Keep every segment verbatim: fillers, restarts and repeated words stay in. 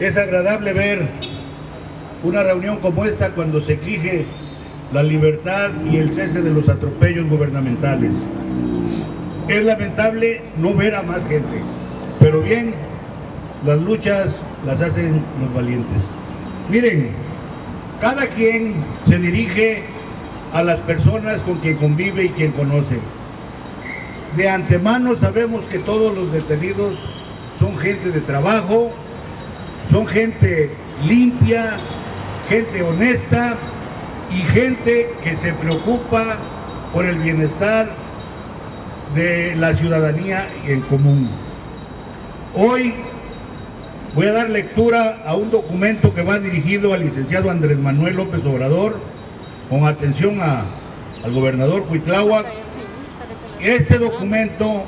Es agradable ver una reunión como esta cuando se exige la libertad y el cese de los atropellos gubernamentales. Es lamentable no ver a más gente, pero bien, las luchas las hacen los valientes. Miren, cada quien se dirige a las personas con quien convive y quien conoce. De antemano sabemos que todos los detenidos son gente de trabajo, son gente limpia, gente honesta y gente que se preocupa por el bienestar de la ciudadanía en común. Hoy voy a dar lectura a un documento que va dirigido al licenciado Andrés Manuel López Obrador, con atención a, al gobernador Cuitláhuac. Este documento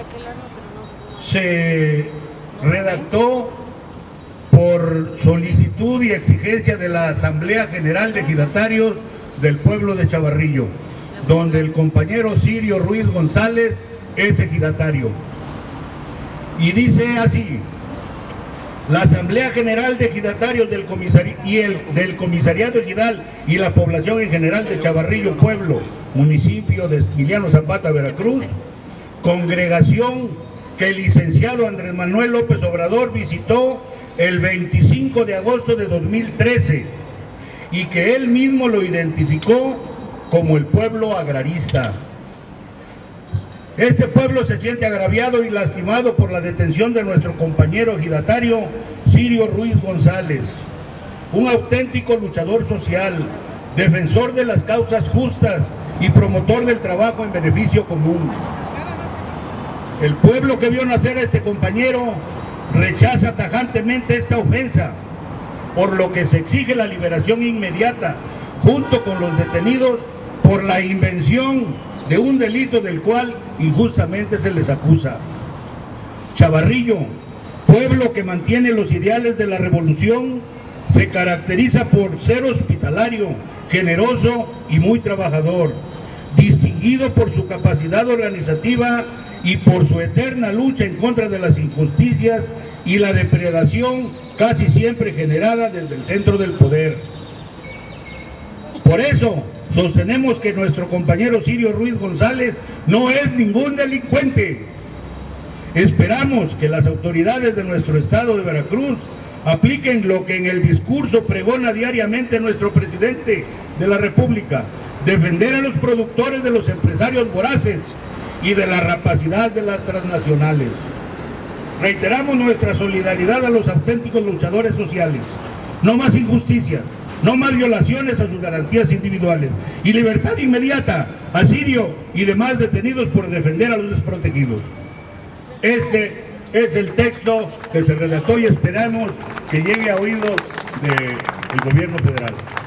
se redactó por solicitud y exigencia de la Asamblea General de Ejidatarios del pueblo de Chavarrillo, donde el compañero Sirio Ruiz González es ejidatario. Y dice así: la Asamblea General de Ejidatarios del, comisari y el, del Comisariado Ejidal y la población en general de Chavarrillo Pueblo, municipio de Emiliano Zapata, Veracruz, congregación que el licenciado Andrés Manuel López Obrador visitó el veinticinco de agosto de dos mil trece y que él mismo lo identificó como el pueblo agrarista. Este pueblo se siente agraviado y lastimado por la detención de nuestro compañero ejidatario Sirio Ruiz González, un auténtico luchador social, defensor de las causas justas y promotor del trabajo en beneficio común. El pueblo que vio nacer a este compañero rechaza tajantemente esta ofensa, por lo que se exige la liberación inmediata, junto con los detenidos, por la invención de un delito del cual injustamente se les acusa. Chavarrillo, pueblo que mantiene los ideales de la revolución, se caracteriza por ser hospitalario, generoso y muy trabajador, distinguido por su capacidad organizativa y por su eterna lucha en contra de las injusticias y la depredación casi siempre generada desde el centro del poder. Por eso sostenemos que nuestro compañero Sirio Ruiz González no es ningún delincuente. Esperamos que las autoridades de nuestro estado de Veracruz apliquen lo que en el discurso pregona diariamente nuestro presidente de la República: defender a los productores de los empresarios voraces y de la rapacidad de las transnacionales. Reiteramos nuestra solidaridad a los auténticos luchadores sociales. No más injusticias, no más violaciones a sus garantías individuales y libertad inmediata a Sirio y demás detenidos por defender a los desprotegidos. Este es el texto que se redactó y esperamos que llegue a oídos del gobierno federal.